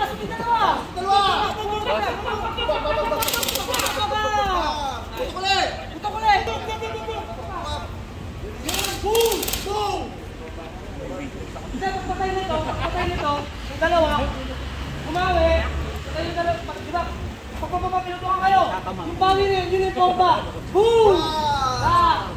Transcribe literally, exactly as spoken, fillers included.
Pasok yung dalawa! Dalawa! Putok ulit! Putok ulit! Boom! Boom! Isa, patay nito, patay nito, yung dalawa, umawi, patay yung dalawa, diba? Pagpapapinutukan kayo, yung bawi na yun, yun yung bomba. Boom! Ah!